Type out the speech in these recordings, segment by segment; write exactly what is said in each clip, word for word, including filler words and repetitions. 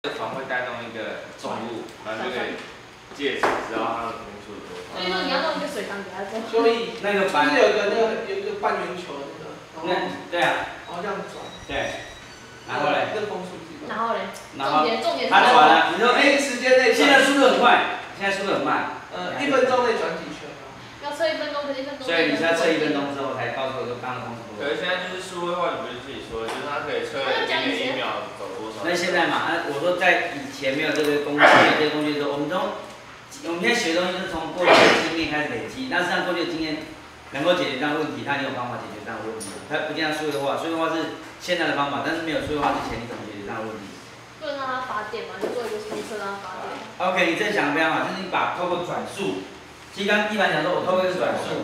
这个船会带动一个重物，然后就可以借此知道它的风速有多少。 所以说你要弄一个水缸给它做。 所以那个就是有一个那个有一个半圆球的那个，然后对啊， 然后这样转。 对。然后嘞？ 这个风速计。 然后嘞？ 然后重点重点是。 它转了，你说哎， 时间内。 现在速度很快，现在速度很慢。 呃，一分钟内转几圈啊？ 要测一分钟，可是一分钟。 所以你是要测一分钟之后才告诉我，就刚刚风速多少。 可是现在就是数位化，你不是自己说，就是它可以测一点一秒走多少。 那现在嘛，那我说在以前没有这个工具，没有这个工具的时候，我们从我们现在学的东西是从过去的经验开始累积。那实际上过去的经验能够解决这样的问题，它一定有方法解决这样的问题。它不见得数位化，数位化是现在的方法，但是没有数位化之前，你怎么解决这样的问题？ 不能让它发电嘛，你做一个推测让它发电。 OK， 你这想的非常好，就是你把透过转速，其实刚一般讲说，我透过一个转速，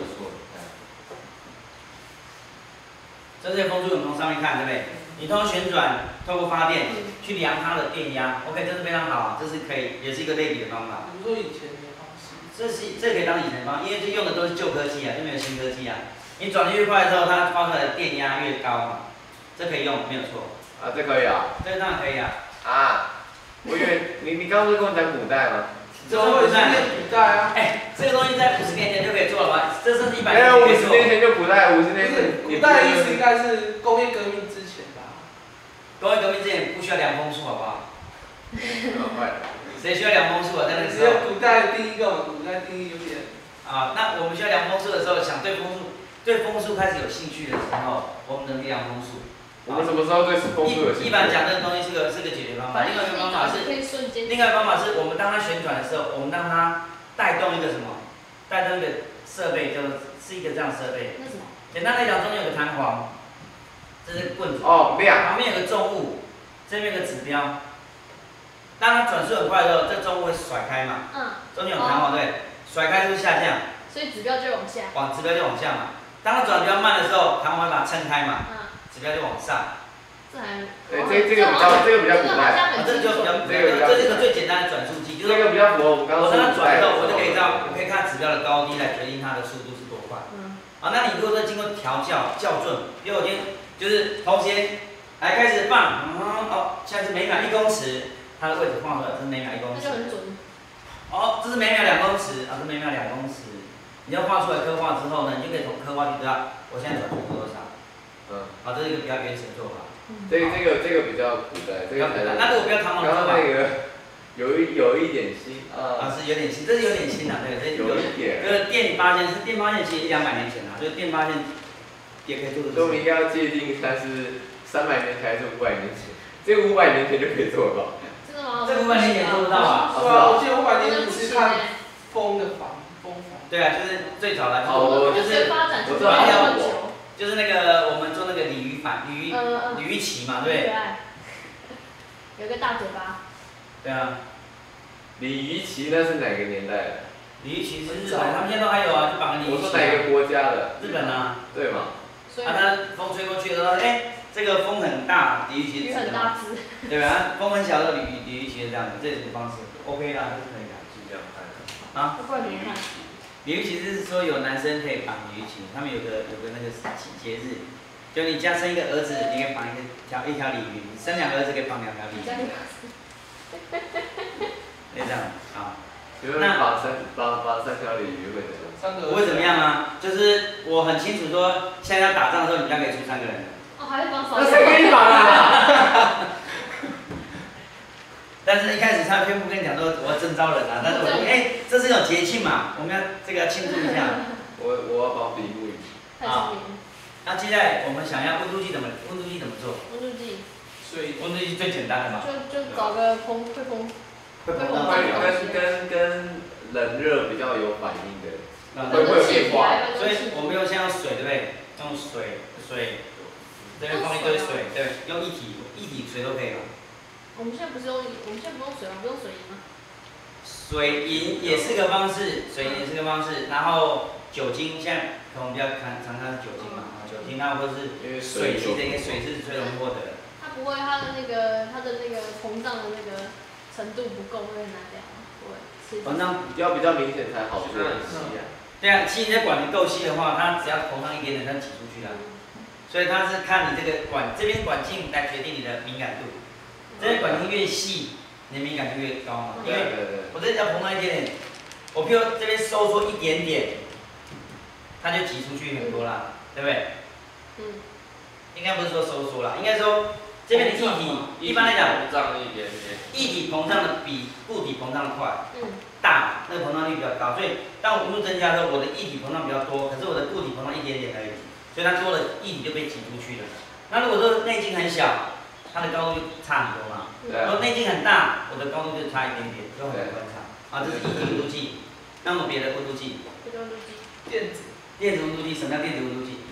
这些风速我们从上面看，对不对？你通过旋转，透过发电去量它的电压 ，OK， 这是非常好啊，这是可以，也是一个类比的方法。 比如说以前的方式， 这是这可以当以前的方法，因为这用的都是旧科技啊，就没有新科技啊。你转的越快之后，它发出来的电压越高嘛，这可以用，没有错。 啊，这可以啊。 这当然可以啊。 啊，我以为你你刚刚不是跟我讲古代吗？ 这是古代， 古代啊。 哎，这个东西在五十年前就可以做了吧？这甚至一百年前。没有，五十年前就就古代，五十年前。 古代的意思应该是工业革命之前吧？ 工业革命之前不需要量风速，好不好？ 快。 谁需要量风速啊？在那个时候。 只有古代定义跟我们古代定义有点。 啊，那我们需要量风速的时候，想对风速对风速开始有兴趣的时候，我们能量风速。 我们什么时候对风速有兴趣？ 一般讲这个东西是个是个解决方法，另外一个方法是，另外一个方法是我们当它旋转的时候，我们让它带动一个什么？带动一个设备，就是一个这样的设备。 那什么？ 简单来讲，中间有个弹簧，这是棍子。 哦，亮。 旁边有个重物，这边有个指标。当它转速很快的时候，这重物会甩开嘛？ 嗯。 中间有弹簧，对，甩开就是下降。 所以指标就往下。 往指标就往下嘛。当它转的比较慢的时候，弹簧会把它撑开嘛。嗯。指标就往上。 这还。 对，这这个比较这个比较古代。 啊，这就比较，这个这是一个最简单的转速计，就是这个比较符合我们刚刚我说的。 让它转之后，我就可以知道，我可以看指标的高低来决定它的速度是多快。嗯。啊，那你如果说经过调教校准，因为我今天就是同时来开始放，嗯，哦，现在是每秒一公尺，它的位置放出来，这是每秒一公尺。 那就很准。 哦，这是每秒两公尺，啊，是每秒两公尺。你要画出来刻画之后呢，你就可以从刻画去知道我现在转速是多少。嗯。好，这是一个比较原始的做法。 这这个这个比较古代，这个才。 那如果不要弹簧的做法。 刚刚那个有一有一点新啊。 啊，是有点新，这是有点新啊，对，这有一点。 这个电发现是电发现，其实一两百年前啊，就是电发现也可以做的。 所以我们应该要界定它是三百年前还是五百年前？这五百年前就可以做到。 真的吗？ 这五百年前做不到啊。 是啊，我记得五百年前是看风的房，风房。 对啊，就是最早的， 哦， 就是我知道我。 就是那个我们做那个鲤鱼反鲤鱼鲤鱼鳍嘛，对不对？ 有个大嘴巴。 对啊。 鲤鱼鳍那是哪个年代的？ 鲤鱼鳍是日本，他们现在都还有啊，就绑个鲤鱼鳍。 我说哪个国家的？ 日本啊。 对嘛？ 啊，它风吹过去的时候，哎，这个风很大，鲤鱼鳍很大只。 对吧？风很小的鲤鱼鲤鱼鳍是这样的，这种方式 OK 啦，这是可以的， 是这样看的。 啊？ 不然怎么看？ 鲤鱼鳍是说有男生可以绑鲤鱼鳍，他们有个有个那个节日，就你家生一个儿子，你可以绑一个条一条鲤鱼；生两个儿子可以绑两条鲤鱼。就这样啊。 那绑三绑绑三条鲤鱼会怎样？ 不会怎么样啊？就是我很清楚说，现在要打仗的时候，你家可以出三个人。 哦，还会绑手。 那谁给你绑啊？ 但是一开始他宣布跟你讲说我要征招人啊，但是我说哎、欸，这是一种节庆嘛，我们要这个要庆祝一下。 我我要绑比目鱼。 好。那接下来我们想要温度计怎么温度计怎么做？ 温度计。 水温度计最简单的嘛。 就就找个风会风。 会风会跟跟跟冷热比较有反应的，会会有变化。 所以我们用先用水对不对？用水水，这边放一堆水，对，用一体一体水都可以了。 我们现在不是用，我们现在不用水吗？不用水银吗？ 水银也是个方式，水银也是个方式。然后酒精，现在可能比较常常看是酒精嘛，啊，酒精那或者是水，其实一个水是最容易获得的。 它不会，它的那个它的那个膨胀的那个程度不够，会拿掉吗？不会。 膨胀要比较明显才好做吸啊。 对啊，其实你的管子够细的话，它只要膨胀一点点，它挤出去了。所以它是看你这个管这边管径来决定你的敏感度。这边管径越细， 你的敏感就越高嘛。因对为对对， 我这只要膨胀一点点，我譬如这边收缩一点点，它就挤出去很多啦，对不对？ 嗯， 应该不是说收缩啦，应该说这边的液体，一般来讲， 膨胀一点点， 液体膨胀的比固体膨胀的快。 嗯， 大，那个膨胀率比较高，所以当我温度增加的时候，我的液体膨胀比较多，可是我的固体膨胀一点点而已，所以它多了液体就被挤出去了。那如果说内径很小，它的高度就差很多嘛。 对啊如果内径很大，我的高度就差一点点，就很难观察。啊，这是液体温度计。那么别的温度计， 这个温度计， 电子， 电子温度计，什么叫电子温度计？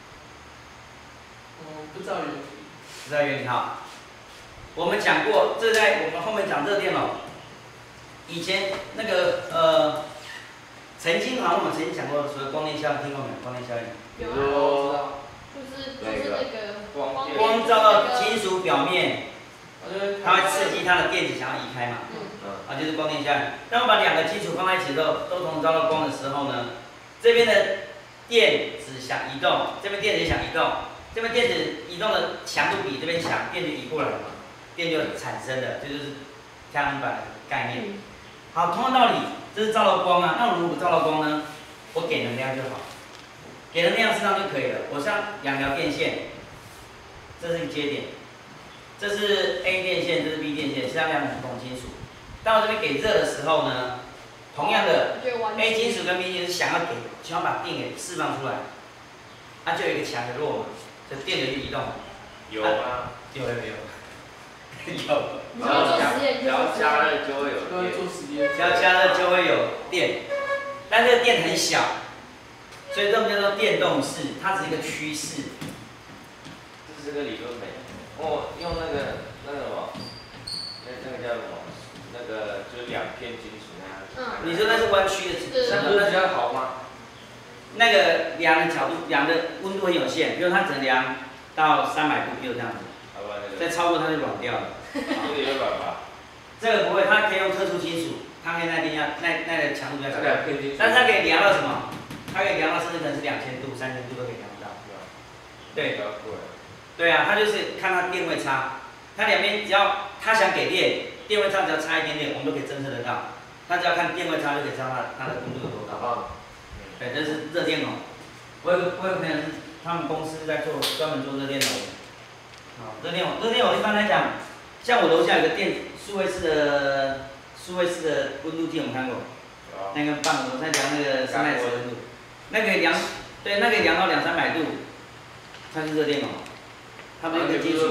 我不知道原理。 不知道原理哈。我们讲过，这在我们后面讲热电哦。以前那个呃，曾经好像我们曾经讲过，所谓光电效应，听过没有？光电效应。 比如我知说道。 就是就是那个光电光照到金属表面， 我觉得它会刺激它的电子想要移开嘛， 嗯， 嗯， 啊，就是光电效应。当我把两个金属放在一起之后，都同时照到光的时候呢，这边的电子想移动，这边电子也想移动，这边电子移动的强度比这边强，电就移过来了嘛，电就产生了，这就是太阳能板的概念。 嗯， 好，同样道理，这是照到光啊，那我如果不照到光呢，我给能量就好。给能量适当就可以了。我像两条电线，这是一个接点，这是 A 电线，这是 B 电线，是它两种不同金属。当我这边给热的时候呢，同样的 A 金属跟 B 金属想要给，想要把电给释放出来，它、啊、就有一个强的弱嘛，这电流就移动。 有吗？ 有有有有。 你要做实验， 只要加热就会有都会电， 做实验。 只要加热就会有电，但这个电很小。所以这种叫做电动式，它只是一个趋势。 这是个理论美。哦，用那个那个什么，那那个叫什么？那个就是两片金属那样。 嗯你说那是弯曲的， 那不是比较好吗？ 那个量的角度、量的温度很有限，比如它只能量到三百度，比如这样子， 好吧，那个。 再超过它就软掉了。 这个也软吧？ 这个不会，它可以用特殊金属，它可以耐电压、耐耐的强度比较强， 两片金属。 但是它可以量到什么？它可以量到甚至可能是两千度、三千度都可以量到。对，对啊，它就是看它电位差，它两边只要它想给电，电位差只要差一点点，我们都可以侦测得到。它只要看电位差就可以知道它它的温度有多高。对，这是热电哦。我有个我有个朋友是他们公司在做专门做热电偶。好，热电偶热电偶一般来讲，像我楼下有个电数位式的数位式的温度计，我们看过。那个棒我在量那个室内温度。那个量，对，那个量到两三百度，它是热电哦。它们有个金属，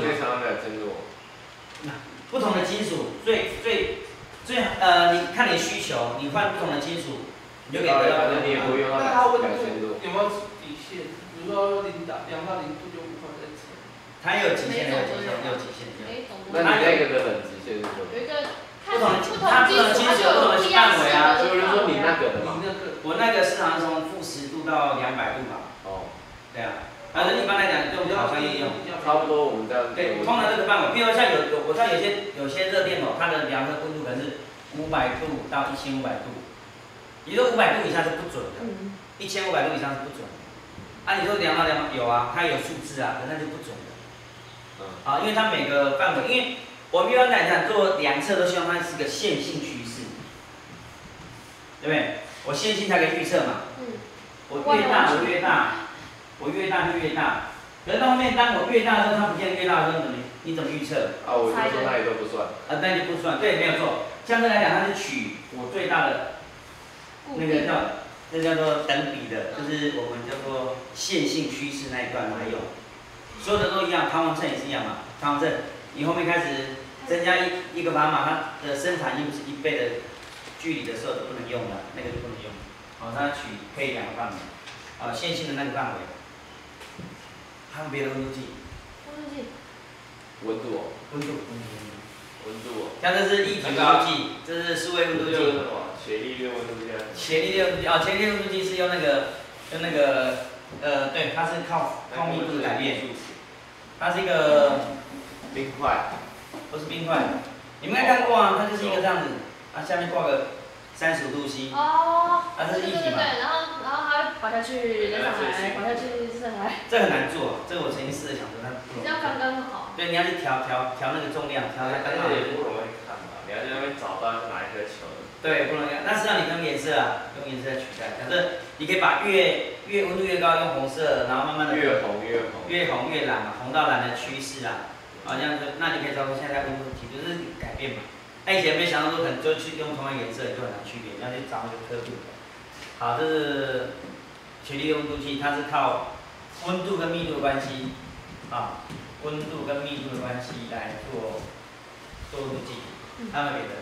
不同的金属，最最最呃，你看你需求，你换不同的金属，你就可以得到不同的温度。 那它温度有没有底线？比如说零到两到零度就无法再测。 它有极限，有极限，有极限。 那你那个的冷极限是什么？ 有一个不同的它不同的金属，不同的范围啊。 所以就说你那个的嘛。 你那个。 我那个是好像从负十度到两百度吧。哦。对啊。反正一般来讲，用烤箱也用。 差不多我们这样。 对，通常这个范围，比如说像有有，我知道有些有些热电哦，它的量的温度可能是五百度到一千五百度，也就五百度以上是不准的，一千五百度以上是不准的。啊，你说量到量有啊，它有数字啊，可那就不准的。嗯。啊，因为它每个范围，因为我们一般来讲做量测都希望它是个线性趋势，对不对？我线性才可以预测嘛。嗯。我越大我越大，我越大就越大。可是到后面，当我越大的时候，它不见得越大的时候，怎么你怎么预测？ 啊，我就说那里都不算。 啊，那就不算，对，没有错。相对来讲，它是取我最大的那个叫，那叫做等比的，就是我们叫做线性趋势那一段来用。所有的都一样，弹簧秤也是一样嘛。弹簧秤，你后面开始增加一一个砝码，它的生产力不是一倍的距离的时候就不能用了，那个就不能用。好、哦，它取配两个范围，啊、哦，线性的那个范围。还有别的温度计？ 温度计。 温度哦。 温度。 温度哦。 像这是液体温度计，这是数位温度计。 伽利略温度计。 伽利略温度计啊，伽利略温度计是用那个用那个呃，对，它是靠靠密度的改变。它是一个冰块， 不是冰块。你们应该看过啊，它就是一个这样子，它下面挂个三十五度 C。 哦。 它是液体嘛。 对对对，然后然后它滑下去，再上来，滑下去，再上来。 这很难做，这个我曾经试着想做，但不容易。 这样刚刚好。 对，你要去调调调那个重量，调它刚好。 也不容易看嘛，你要对，不能用。那实际上你用颜色啊，用颜色来取代。假设你可以把越越温度越高，用红色，然后慢慢的越红越红， 越红越蓝嘛，红到蓝的趋势啊，好像就那你可以知道说现在温度体就是改变嘛。那以前没想到说可能就去用同样颜色就很难区别，你要去找那个刻度。好，这是学历温度计，它是靠温度跟密度的关系啊，温度跟密度的关系来做做温度计，还有没有别的？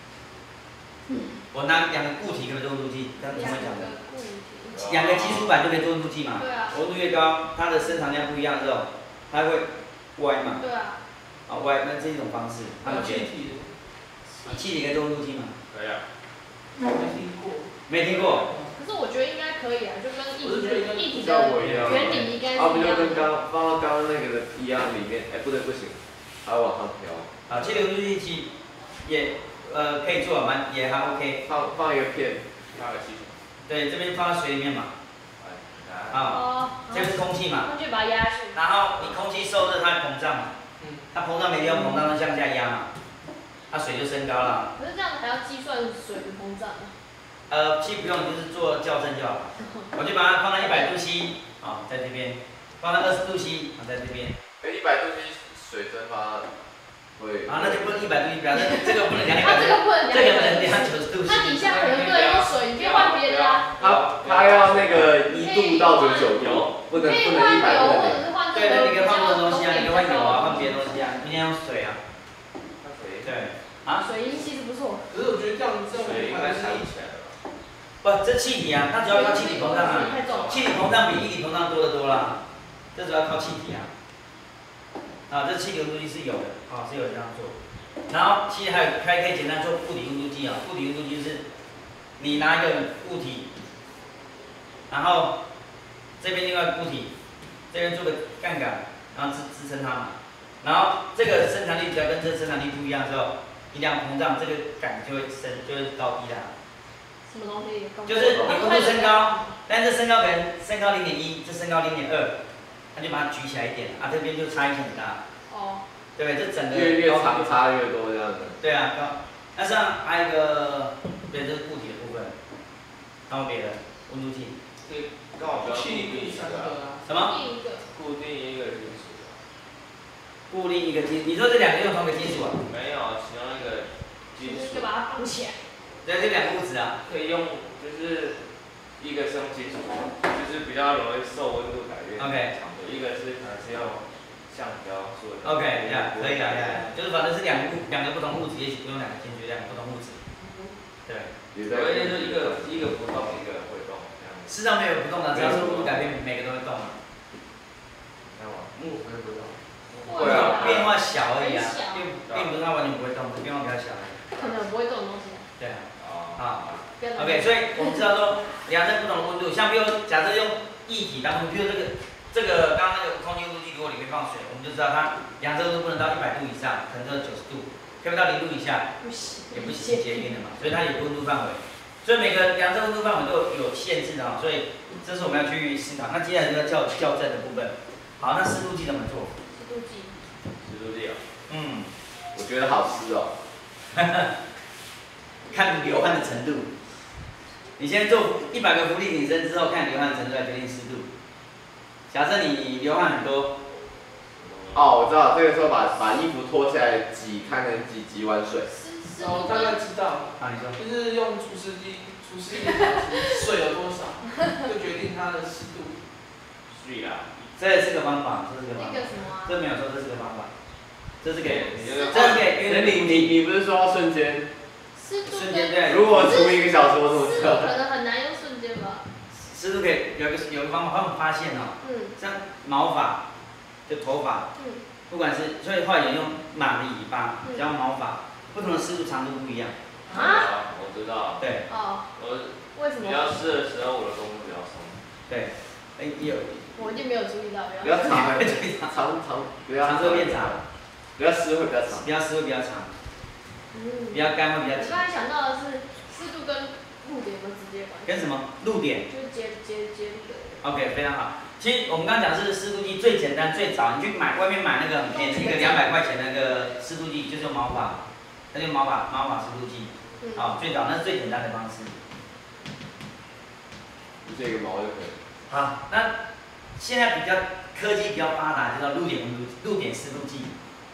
我拿两个固体可以做温度计，刚刚讲的。两个基础板就可以做温度计嘛。 对啊。 温度越高，它的生产量不一样之后，它会歪嘛。 对啊。 啊歪，那这是一种方式。 还有气体的。 气体可以做温度计吗？ 可以啊。 没听过。 没听过。 可是我觉得应该可以啊，就跟一体的一体的效果一样。 原理应该是一样。 啊，不就跟刚放到刚刚那个的一样里面？哎，不对，不行，还要往上调。 好，气体温度计其也呃可以做蛮也还 OK。 放放一个片，加个气球。 对，这边放在水里面嘛。啊。 哦。 这是空气嘛。 空气把它压下去。 然后你空气受热，它会膨胀嘛。嗯。它膨胀没地方膨胀，就向下压嘛。它水就升高了。 可是这样子还要计算水的膨胀啊？ 呃，其实不用，你就是做校正就好了。我就把它放在一百度 C， 啊，在这边；放在二十度 C， 啊，在这边。 哎，一百度 C 水蒸发会。 啊，那就不能一百度 C， 表示这个不能量一百度。 这个不能量。 这个不能量九十度 C。 它底下可能不能用水，你可以换别的啊。 它它要那个一度到九十九度，不能不能一百度的。 对对，你可以换别的东西啊，你可以换油啊，换别的东西啊，不一定要用水啊。对。啊。 水银其实不错。 可是我觉得这样这样水应该藏起来了。 不，这气体啊，它主要靠气体膨胀啊，气体膨胀比液体膨胀多得多啦，这主要靠气体啊。啊，这气体温度计是有的，啊是有这样做。然后其实还有还可以简单做固体温度计啊，固体温度计就是你拿一个固体，然后这边另外固体，这边做个杠杆，然后支支撑它嘛。然后这个生产力只要跟这个生产力不一样之后，一旦膨胀，这个杆就会升，就会高低啦。 什么东西？ 就是你温度升高，但是升高可能升高零点一，这升高零点二，那就把它举起来一点，啊这边就差异性很大。 哦。对不对？这整个越越长差越多这样子。 对啊，高。那上还有一个，对，这是固体的部分。还有别的温度计。 对，刚好不要固定一个啊。 什么？ 固定一个金属。 固定一个金，你说这两个用同一个金属啊？ 没有，其中一个金属。 就把它绑起来。 对，这两个物质啊， 可以用，就是一个是用金属，就是比较容易受温度改变。 OK。 一个是可能是用橡胶做的。 OK， 呀，可以的，呀，就是反正是两个物两个不同物质，也许不用两个金属，两个不同物质。对。有一点就是一个一个不动，一个会动。世上没有不动的，只要是温度改变，每个都会动嘛。 看我，木会不动。 会啊，变化小而已啊，并并不是它完全不会动，变化比较小而已。 可能不会动的东西。 对啊。 好。 OK， 所以我们知道说，量测不同的温度，像比如假设用液体当中，比如这个这个刚刚那个空气温度计，如果里面放水，我们就知道它量测温度不能到一百度以上，可能只有九十度，可以到零度以下， 不行， 也不行结冰的嘛，所以它有温度范围。所以每个量测温度范围都有限制的啊，所以这是我们要去思考。那接下来就要校校正的部分。好，那湿度计怎么做？ 湿度计。 湿度计啊。 嗯。 我觉得好湿哦。 看流汗的程度。你先做一百个伏地挺身之后，看流汗程度来决定湿度。假设你流汗很多。 哦，我知道，这个时候把把衣服脱下来挤，看能挤几碗水。 哦，大概知道。 啊，你说。 就是用除湿机，除湿机水有多少，就决定它的湿度。 水啦。 这也是个方法，这是个方法。 那个什么啊？ 这没有说这是个方法，这是给， 这是给，因为你你你不是说要瞬间？ 瞬间对。 如果除一个小时，我怎么知道？ 可能很难用瞬间吧。 湿度可以有一个有一个方法，他们发现哦， 嗯， 像毛发，就头发， 嗯， 不管是所以后来有用马的尾巴，只要毛发，不同的湿度长度不一样。 啊？ 我知道。对。 哦。 我为什么？ 比较湿的时候，我的公布比较松。 对。哎，有。 我一定没有注意到， 比较长，长长，比较长度变长， 比较湿会比较长， 比较湿会比较长， 嗯， 比较干会比较紧。 我刚才想到的是湿度跟露点有没有直接关系？ 跟什么？露点。 就是接接接露的。 OK， 非常好。其实我们刚刚讲是湿度计最简单最早，你去买外面买那个很便宜一个两百块钱那个湿度计，就是用毛发，那就毛发毛发湿度计。 嗯。 好，最早那是最简单的方式。 就这个毛就可以。 好，那现在比较科技比较发达，就叫露点温度露点湿度计。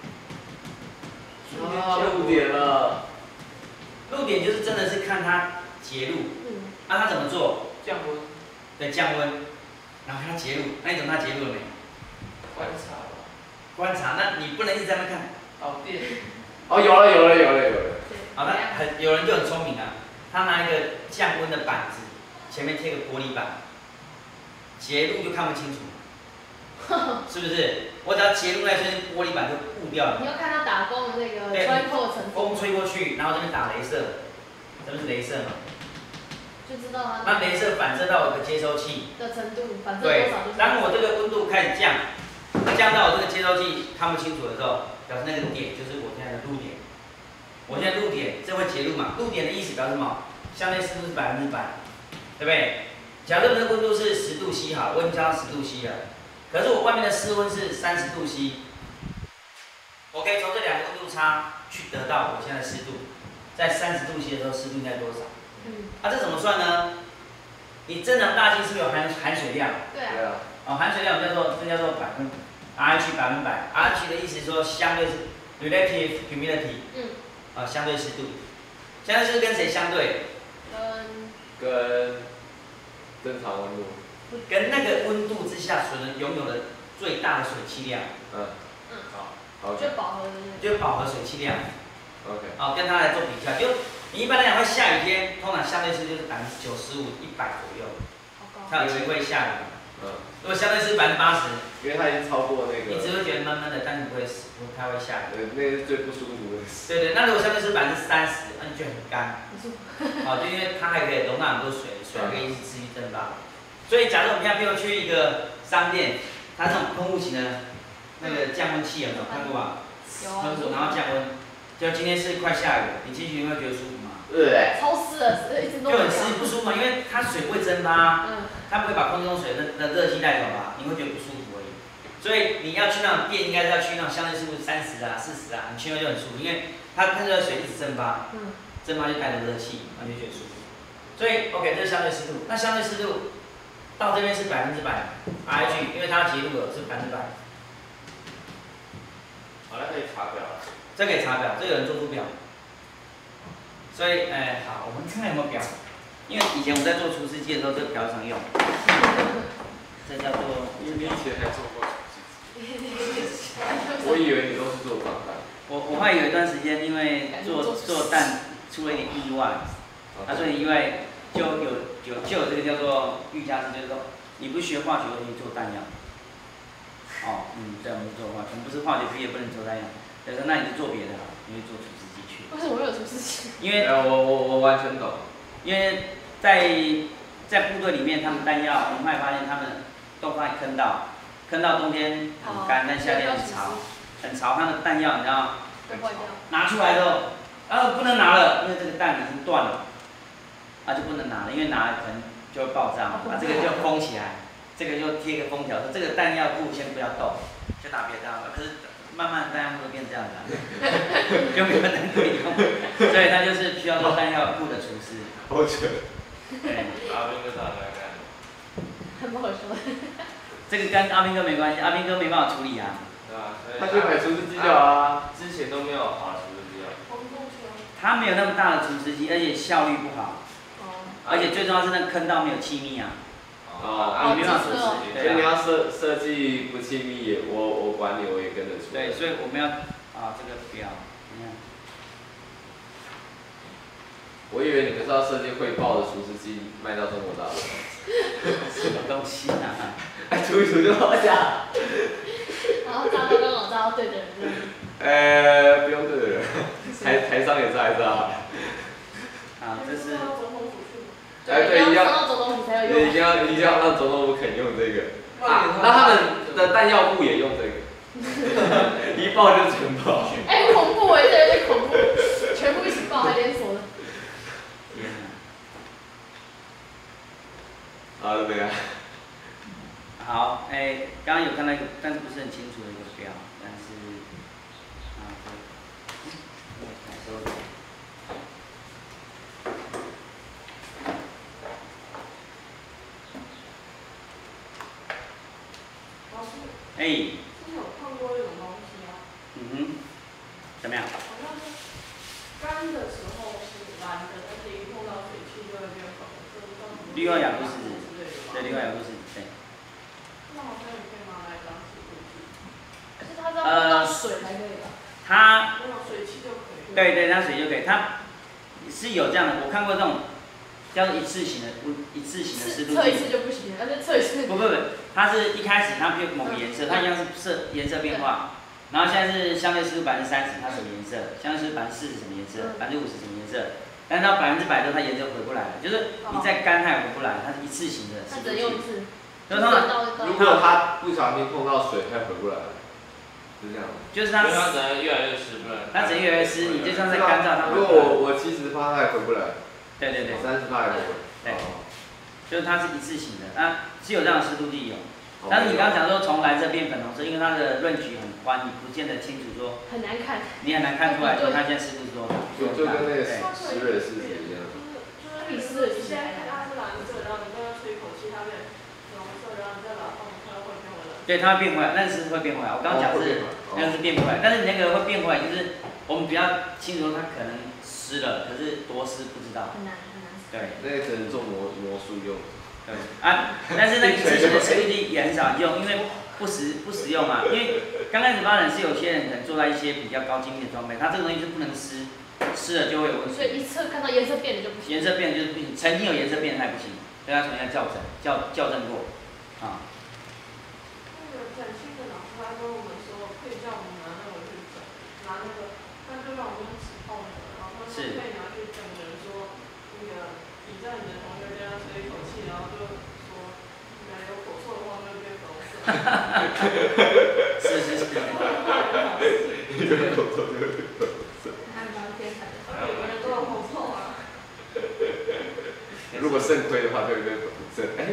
啊，露点了。 露点就是真的是看它结露， 嗯。 啊，它怎么做？ 降温。 对，降温，然后看它结露，那你怎么它结露了没？ 观察吧。 观察，那你不能一直在那看。 导电。 哦，有了有了有了有了。 好，那很有人就很聪明啊，他拿一个降温的板子，前面贴个玻璃板，结露就看不清楚，是不是？我只要结露那瞬间，玻璃板就雾掉了。 你要看它打光的那个对， 穿透程度。 风吹过去，然后这边打雷射，这不是雷射嘛？ 就知道它。 那雷射反射到我的接收器的程度，反射对多少就是。 当我这个温度开始降，降到我这个接收器看不清楚的时候，表示那个点就是我现在的露点。我现在露点，这会结露嘛？露点的意思表示什么？相对湿度是百分之百，对不对？假设我们的温度是十度 C 好，温加十度 C 了，可是我外面的室温是三十度 C， 我可以从这两个温度差去得到我现在的湿度，在三十度 C 的时候湿度应该多少？ 嗯。 啊，这怎么算呢？你正常大气是不是有含含水量？ 对啊。 对啊。 哦，含水量叫做这叫做百分 R H 百分百 ，R H 的意思是说相对是 relative humidity。 嗯。 啊，相对湿度，相对湿度跟谁相对？ 跟跟正常温度。 跟那个温度之下所能拥有的最大的水汽量。 嗯。 嗯。 好。好。 就饱和的那就饱和水汽量。 OK。 好，跟它来做比较，就你一般来讲会下雨天，通常相对湿度就是百分之九十五、一百左右，才有机会下雨。 嗯。 如果相对湿度百分之八十， 因为它已经超过那个。 你只会觉得闷闷的，但是不会不太会下雨。 对，那个是最不舒服的。 对对，那如果相对湿度百分之三十，那你就很干。好，就因为它还可以容纳很多水，水可以一直持续蒸发。所以，假如我们现在比如去一个商店，它这种喷雾型的那个降温器有没有看过吧？ 有啊。 喷水然后降温，就今天是快下雨了，你进去你会觉得舒服吗？ 对。 超湿的，一直就很湿不舒服嘛，因为它水不会蒸发， 嗯。 它不会把空气中水的的热气带走嘛，你会觉得不舒服而已。所以你要去那种店，应该是要去那种相对湿度三十啊、四十啊，你去那就很舒服，因为它喷出来水一直蒸发， 嗯。 蒸发就带着热气，那就觉得舒服。所以 OK， 这是相对湿度。那相对湿度到这边是百分之百 R H， 因为它结露了是百分之百。 好，那可以查表了。 这可以查表，这有人做出表。所以，哎、好，我们看看有没有表。因为以前我们在做除湿机的时候，这个表常用。这叫做。 你以前还做过除湿机？我以为你都是做防弹。 我我还有一段时间，因为做做蛋出了一点意外，啊，所以意外就有有就有这个叫做预加值，就是说你不学化学就可以做弹药。哦，嗯，对，我们是做化学，我们不是化学毕业不能做弹药。对，那你就做别的了，你就做除湿机去。 为什么会有除湿机？ 因为我我我完全懂。 因为在在部队里面，他们弹药，我们会发现他们都放在坑道，坑道冬天很干，但夏天很潮，很潮，它的弹药你知道吗？ 会坏掉。 拿出来之后，啊不能拿了，因为这个弹已经断了，啊就不能拿了，因为拿了可能就会爆炸嘛，啊这个就封起来，这个就贴个封条，说这个弹药库先不要动，就拿别的弹药，可是慢慢弹药库都变这样子、啊，就没有人可以用，所以它就是需要做弹药库的厨师。 好扯。 对， 阿斌哥上来看。 很不好说。 这个跟阿斌哥没关系，阿斌哥没办法处理啊。 对啊，所以他就买除湿机就好啊。 之前都没有好的除湿机啊。 他没有那么大的除湿机，而且效率不好。 哦。 而且最重要是那个坑道没有气密啊。 哦。 你没办法除湿。 所以你要设设计不气密也，我我管你，我也跟着出。 对，所以我们要啊这个表，你看。 我以为你们是要设计会爆的除湿机卖到中国大陆。 什么东西啊？ 哎，除一除就好假。 然后扎到刚好扎到对的人。 呃，不用对的人，台台上也扎一扎。 啊，这是。 哎，对，一定要， 一定要，一定要让总统府肯用这个。啊，那他们的弹药库也用这个。一爆就全爆。 哎，恐怖哎，这有点恐怖，全部一起爆还连锁的。 好，怎么样？ 好，哎，刚刚有看到一个，但是不是很清楚的一个表，但是啊，对， 哎， 之前有看过一种东西啊， 嗯哼，怎么样？ 好像是干的时候是蓝的，但是一碰到水汽就会变粉色，叫什么？ 氯化亚钴是指， 之类的吧。 对，氯化亚钴是指，对。 那好像也可以拿来当湿度计。 可是它是要碰到水才可以吧？ 它， 没有水汽就可以。 对对，它水就可以，它是有这样的，我看过这种叫做一次性的，一次性的湿度计。 测一次就不行，而且测一次。 不不不，它是一开始它变某个颜色，它一样是色颜色变化。然后现在是相对湿度百分之三十，它什么颜色？相对湿度百分之四十什么颜色？百分之五十什么颜色？但是到百分之百之后，它颜色回不来了，就是你再干它也回不来，它是一次性的湿它度计。 只能用一次。 所以通常如果它不小心碰到水，它回不来了，是这样吗？ 就是它， 它只能越来越湿，不然。 它只能越来越湿，你就算在干燥，它回如果不来。 我我七十趴它也回不来， 对对对， 三十趴也回不来。 对，就是它是一次性的，啊，是有这样的湿度计有。但是你刚刚讲说从蓝色变粉红色，因为它的论据很宽，你不见得清楚说。 很难看。 你很难看出来说它现在湿度多少。 就就跟那个湿热是一样。 就是你现在看它是蓝色，然后你跟它吹一口气，它变粉红色，然后你再把它放开，会变回来。 对，它会变回来，那是会变回来。我刚刚讲是那个是变回来，但是你那个会变回来，就是我们比较清楚说它可能湿了，可是多湿不知道。 很难很难。 对。 那个只能做魔魔术用。 对啊，但是那个一次性的湿度计也很少用，因为不实不实用嘛。因为刚开始发展是有些人可能做到一些比较高精密的装备，它这个东西是不能湿，湿了就会有问题。 所以一测看到颜色变了就不行。 颜色变了就是不行，曾经有颜色变它也不行，所以它重新校正校校正过，啊。 那个展新的老师他跟我们说，可以叫我们拿那个去整，拿那个，他就让我们用纸泡那个，然后他说可以拿去整的人说，那个你叫你的同学跟他吹一口气，然后就说，你有口臭的话就变粉红色。 是是是。 有口臭就会变粉红色。 还蛮天才的。 每个人都有口臭啊。 如果肾亏的话，就会变粉红色。哎。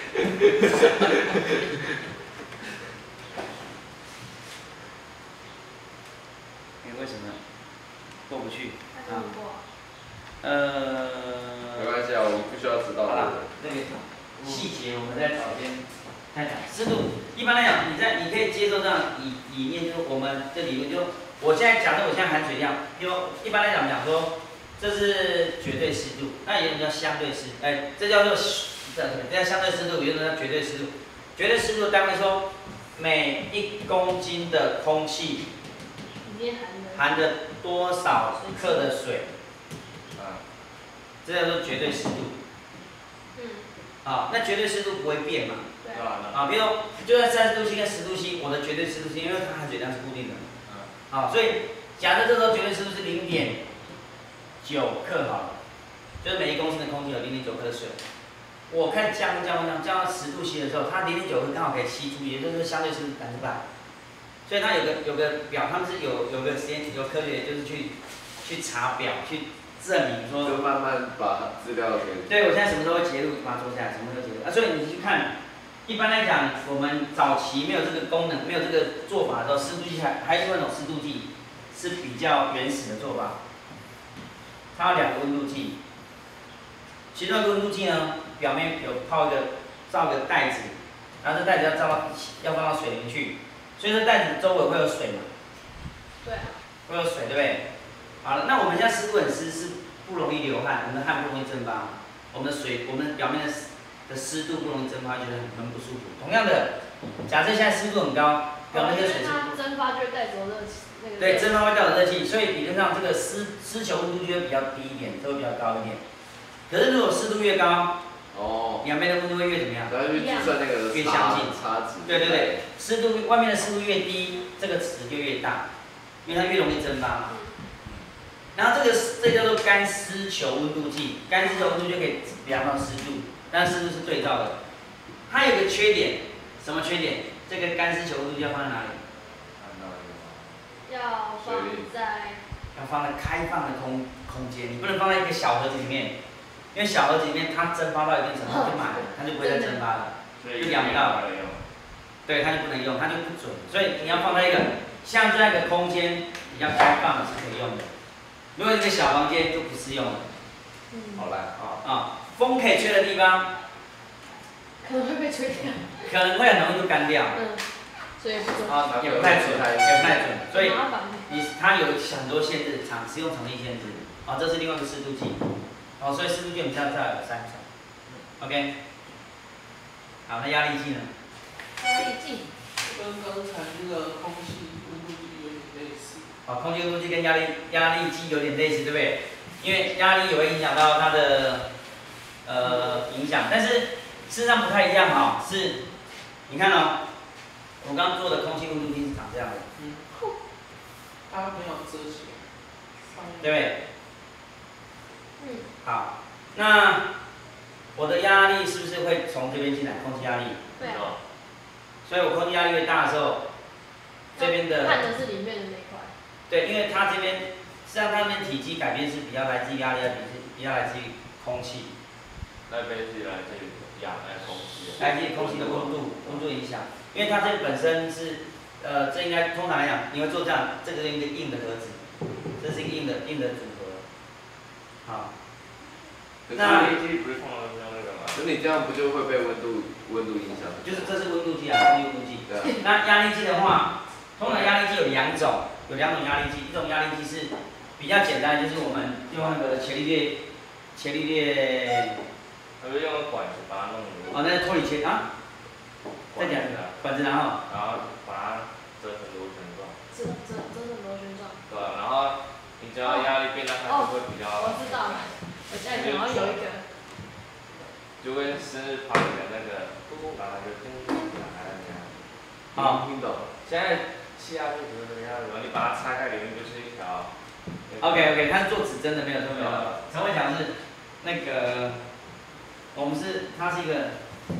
你为什么过不去？ 啊。 呃。 没关系啊，我们不需要知道。 好了，那个细节我们再找边看看。湿度一般来讲，你在你可以接受这样理理念，就是我们的理论，就我现在假设我现在含水量，就一般来讲讲说，这是绝对湿度，那有人叫相对湿，哎，这叫做这这叫相对湿度，有人叫绝对湿度。绝对湿度单位说，每一公斤的空气里面含的含着多少克的水，啊，这叫做绝对湿度。 嗯。 啊，那绝对湿度不会变嘛？ 对。 啊，比如就算三十度 C 跟十度 C， 我的绝对湿度 C， 因为它含水量是固定的。啊，所以假设这时候绝对湿度是零点九克好了，就是每一公升的空气有零点九克的水。我看降降降降到十度 C 的时候，它零点九克刚好可以吸出，也就是相对湿度百分之百。所以它有个有个表，他们是有有个实验有科学就是去去查表去证明说。 就慢慢把资料给。 对，我现在什么时候会截录，把它做下来，什么时候截录啊？所以你去看，一般来讲，我们早期没有这个功能，没有这个做法的时候，湿度计还还是那种湿度计是比较原始的做法。它有两个温度计，其中一个温度计呢，表面有泡一个罩个袋子，然后这袋子要罩到要放到水里面去，所以这袋子周围会有水嘛？ 对啊。 会有水，对不对？好了，那我们现在湿度很湿，是不容易流汗，我们的汗不容易蒸发，我们的水，我们表面的的湿度不容易蒸发，觉得很很不舒服。同样的，假设现在湿度很高，表面的水是。 它蒸发就会带走热气。 对，蒸发会带走热气，所以理论上这个湿湿球温度就会比较低一点，都会比较高一点。可是如果湿度越高， 哦， 两边的温度会越怎么样？ 然后去计算那个越相近差值。 对对对，湿度外面的湿度越低，这个值就越大，因为它越容易蒸发。然后这个这叫做干湿球温度计，干湿球温度就可以量到湿度，但湿度是对照的。它有个缺点，什么缺点？这个干湿球温度计要放在哪里？ 要放在。 要放在开放的空空间，你不能放在一个小盒子里面，因为小盒子里面它蒸发到一定程度就满了，它就不会再蒸发了，就量不到了。对，它就不能用，它就不准。所以你要放在一个像这样一个空间比较开放的是可以用的。如果一个小房间就不适用了。 嗯。 好烂啊！ 啊，风可以吹的地方， 可能会被吹掉。 可能会很容易就干掉。 嗯。 所以不准。 啊， 也不太准，也不太准，所以麻烦。 你它有很多限制，场使用场地限制，啊，这是另外一个湿度计，哦，所以湿度计我们现在再有三种 ，OK， 好，那压力计呢？ 压力计。 跟刚才那个空气温度计有点类似。 好，空气温度计跟压力压力计有点类似，对不对？因为压力也会影响到它的呃影响，但是事实上不太一样哈、哦，是，你看哦，我刚刚做的空气温度计是长这样的， 嗯。它没有遮起来。 对不对？ 嗯。 好，那我的压力是不是会从这边进来？空气压力。 对啊。 所以我空气压力越大的时候，这边的看的是里面的那一块。 对，因为它这边实际上它那边体积改变是比较来自于压力，比是比较来自于空气。 那边是来自于氧来空气。 来自于空气的温度，温度影响，因为它这本身是呃，这应该通常来讲，你会做这样，这个是一个硬的盒子，这是一个硬的硬的组合。好。 那压力计不是通常是用那个吗？ 那你这样不就会被温度温度影响？ 就是这是温度计啊，空气温度计。 对啊。 那压力计的话，通常压力计有两种，有两种压力计，一种压力计是比较简单，就是我们用那个伽利略，伽利略。 我是用管子把它弄入。 哦，那是脱离切啊。再讲一个管子，然后。 然后把它折成螺旋状。 折折折成螺旋状。 对，然后你只要压力变大，它就会比较。 我知道了。我家里好像有一个， 就跟生日 party 的那个，然后就叮叮打开那样。 好， 听懂。 现在气压就不是这个样子，然后你把它拆开，里面就是一条。 OK OK， 它是做指针的，没有错没有错。陈伟讲是那个，我们是它是一个，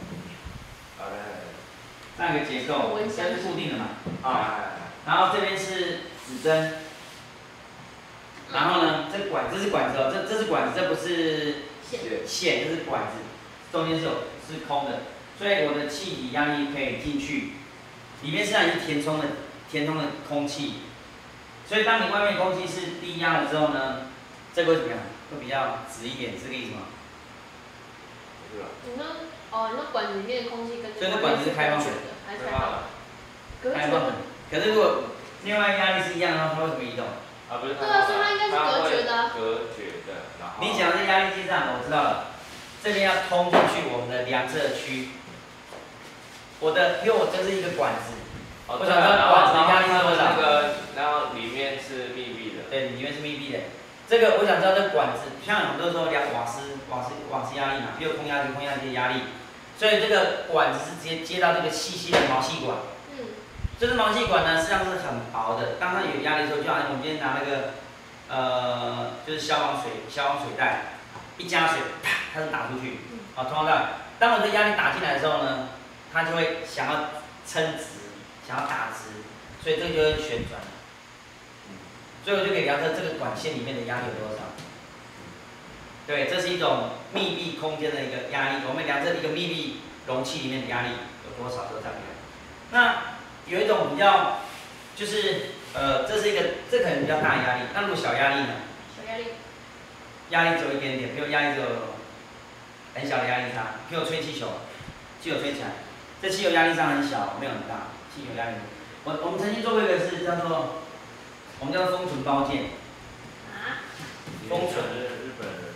这样一个结构，这是固定的嘛，啊，然后这边是指针。然后呢，这管这是管子哦，这这是管子，这不是线， 线，这是管子，中间是有是空的，所以我的气体压力可以进去，里面实际上是填充的填充的空气，所以当你外面空气是低压了之后呢，这个会怎么样？会比较直一点，是这个意思吗？ 是吧？ 你说哦，你说管子里面的空气跟所以这管子是开放的， 还是开放的？ 开放的。可是如果另外压力是一样的话，它会怎么移动？ 啊，不是对啊，所以它应该是隔绝的。 隔绝的，然后。 你讲的是压力计上，我知道了。这边要通进去我们的量测区。我的，因为我这是一个管子， 哦， 我想知道管子的压力是多少。 那个，然后里面是密闭的。 对，里面是密闭的。这个我想知道这个管子，像很多时候量瓦斯、瓦斯、瓦斯压力嘛，比如空压机、空压机的压力，所以这个管子是直接接到这个细细的毛细管。这支毛细管呢，实际上是很薄的。当它有压力的时候，就好像我们今天拿那个，呃，就是消防水、消防水袋，一加水，啪，它是打出去。好，同样的，当我的压力打进来的时候呢，它就会想要撑直，想要打直，所以这个就会旋转。所以我就可以量测这个管线里面的压力有多少。对，这是一种密闭空间的一个压力。我们量测一个密闭容器里面的压力有多少，就这样量。那有一种比较，就是呃，这是一个，这可能比较大的压力。那如果小压力呢？ 小压力。 压力只有一点点，比如压力只有很小的压力差，比如吹气球，气球吹起来，这气球压力差很小，没有很大，气球压力。我我们曾经做过一个是叫做，我们叫做封存包件。 啊？ 封存。 日本人。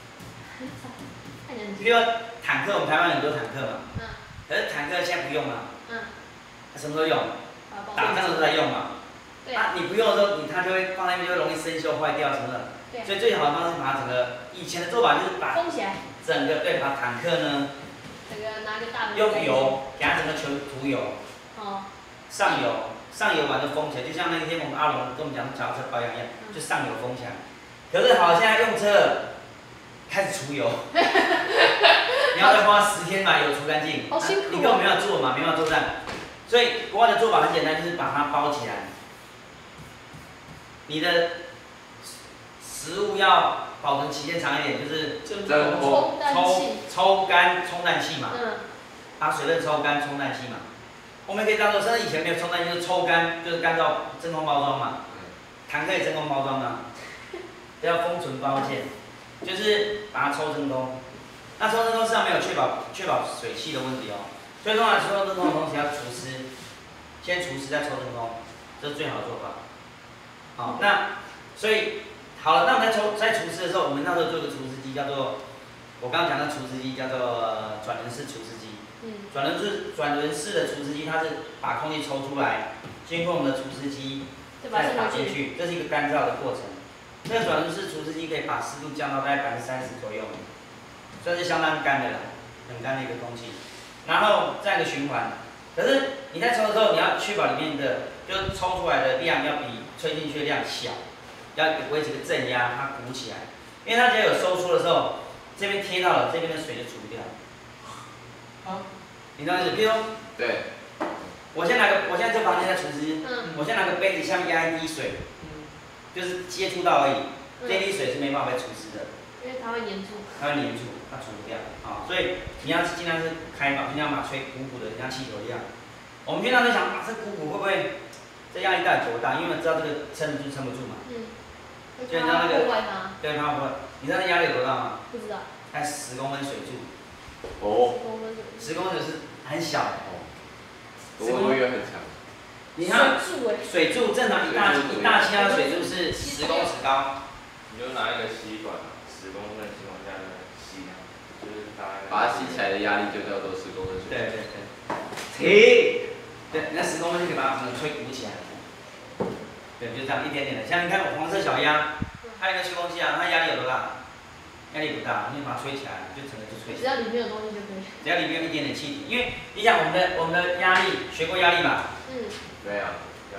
比如坦克，我们台湾很多坦克嘛。 嗯。 可是坦克现在不用了。 嗯。 什么时候用？打仗的时候才用嘛。 对啊，你不用的时候，你它就会放在那边，就会容易生锈坏掉什么的。 对。 所以最好的方式把它整个，以前的做法就是把封起来。 整个对，把坦克呢， 整个拿个大的。 用油给它整个全涂油。 哦。 上油，上油完就封起来，就像那天我们阿龙跟我们讲脚踏车保养一样，就上油封起来。可是好，现在用车开始除油。你要再花十天把油除干净， 好辛苦、哦啊、 你根本没有做嘛，没办法作战。所以国外的做法很简单，就是把它包起来。你的食物要保存期限长一点，就是真抽抽抽干冲淡器嘛， 嗯， 把水分抽干冲淡器嘛。我们可以当做，甚至以前没有冲淡器，就是抽干，就是干燥真空包装嘛。坦克也真空包装嘛，这叫封存包件，就是把它抽真空。那抽真空实际上没有确保确保水汽的问题哦，所以通常抽真空的同时要除湿， 先除湿再抽真空，这是最好的做法。好，那所以好了，那我们在抽在除湿的时候，我们那时候做个除湿机，叫做我刚刚讲的除湿机，叫做转轮式除湿机。 嗯。 转轮式转轮式的除湿机，它是把空气抽出来，经过我们的除湿机再打进去，这是一个干燥的过程。这个转轮式除湿机可以把湿度降到大概百分之三十左右，算是相当干的了，很干的一个空气。然后这样一个循环，可是你在抽的时候，你要确保里面的就抽出来的量要比吹进去的量小，要维持个正压，它鼓起来。因为它只要有收缩的时候，这边贴到了，这边的水就除不掉。 好， 你知道意思？比如说， 对， 我先拿个，我现在这房间在除湿， 嗯。 我先拿个杯子下面压一滴水， 嗯， 就是接触到而已， 嗯、 这滴水是没办法被除湿的。 因为它会粘住。 它会粘住，它除不掉啊、哦，所以你要尽量是开把，尽量把吹鼓鼓的，像气球一样。我们平常在想，啊，这鼓鼓会不会这压力到底多大？因为我们知道这个撑得住撑不住嘛。 嗯。 就你知道那个， 对， 怕不会。你知道那压力有多大吗？ 不知道。 才十公分水柱。 哦。 十公分水。 十公分水是很小的哦。 我以为很强。 你看， 水柱水柱正常一大一大气压的水柱是十公尺高。 你就拿一个吸管，十公分的情况下呢吸，就是大概。 把它吸起来的压力就叫做十公分水。 对对对。停。对，那十公分就可以把它整个吹鼓起来。对，就这样一点点的。像你看我黄色小鸭，它一个吹风机啊，它压力有多大？压力不大，你把它吹起来，就整个就吹起来。 只要里面有东西就可以。 只要里面有一点点气体，因为你想我们的我们的压力，学过压力吧？ 嗯。 没有。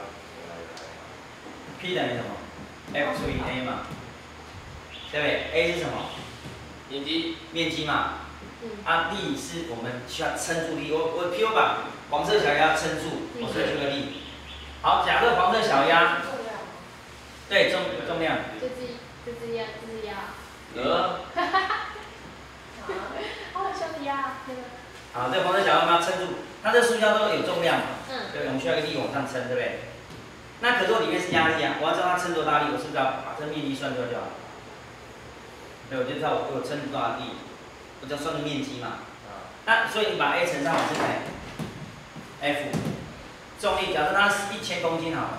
P 等于什么 ？F 除以 A 嘛，对不对 ？A 是什么？ 面积。 面积嘛。 嗯。 啊，力是我们需要撑住力。我我譬如把黄色小鸭撑住，我是这个力。好，假设黄色小鸭。 重量。 对，重重量。 这只这只鸭，这只鸭。 呃。 哈哈哈。好好笑的鸭，那个。 好，这个黄色小鸭我们要撑住，它这塑胶都有重量嘛。 嗯。 对，我们需要一个力往上撑，对不对？那可是我里面是压力啊，我要知道它撑多大力，我是不是要把这面积算出来就好？对，我就知道我我撑多大力，我就要算个面积嘛。啊。那所以你把 A 乘上我是等于 F， 重力，假设它是一千公斤好了，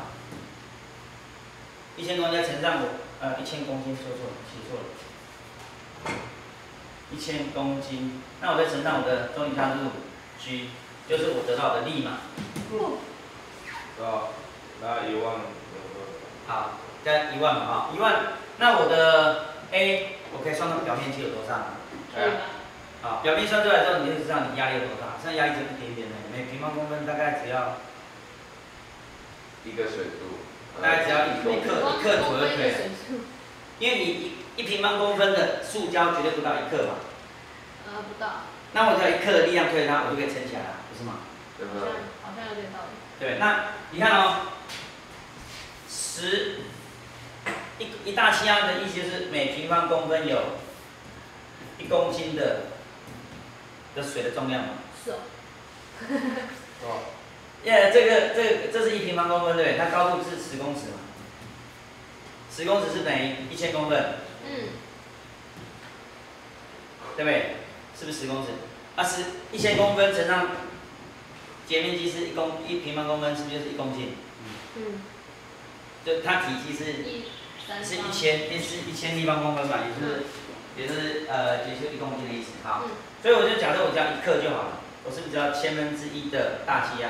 一千公斤再乘上我呃一千公斤，说错了，写错了，一千公斤，那我再乘上我的重力加速度 G， 就是我得到的力嘛。 嗯。 到。那一万， 好，加一万嘛哈，一万，那我的 A 我可以算到表面积有多少？ 可以吧？ 好，表面算出来之后，你就知道你压力有多大。现在压力只有一点点的，每平方公分大概只要一个水柱， 大概只要一克一克左右就可以了。因为你一一平方公分的塑胶绝对不到一克嘛。 呃，不到。 那我只要一克的力量推它，我就可以撑起来了，不是吗？ 对不对？好像有点道理。 对，那你看哦。十一一大气压的意思就是每平方公分有一公斤的的水的重量嘛。 是哦。 哦。耶，这个这个这是一平方公分对不对？它高度是十公尺嘛。十公尺是等于一千公分。 嗯。 对不对？是不是十公尺？啊，十一千公分乘上截面积是一公一平方公分，是不是就是一公斤？ 嗯。 就它体积是是一千，也是一千立方公分嘛，也是也是呃也就一公斤的意思。好，所以我就假设我只要一克就好了，我是不是只要千分之一的大气压？